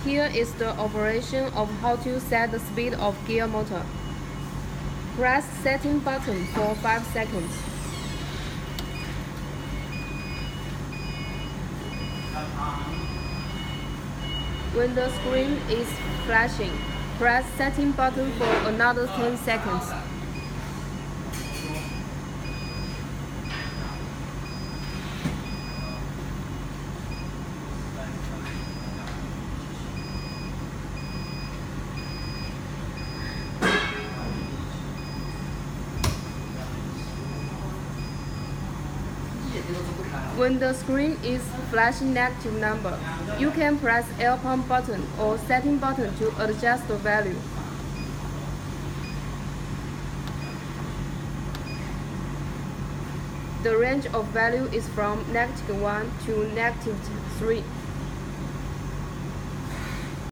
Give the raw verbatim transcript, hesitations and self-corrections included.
Here is the operation of how to set the speed of gear motor. Press setting button for five seconds. When the screen is flashing, press setting button for another ten seconds. When the screen is flashing negative number, you can press air pump button or setting button to adjust the value. The range of value is from negative one to negative three.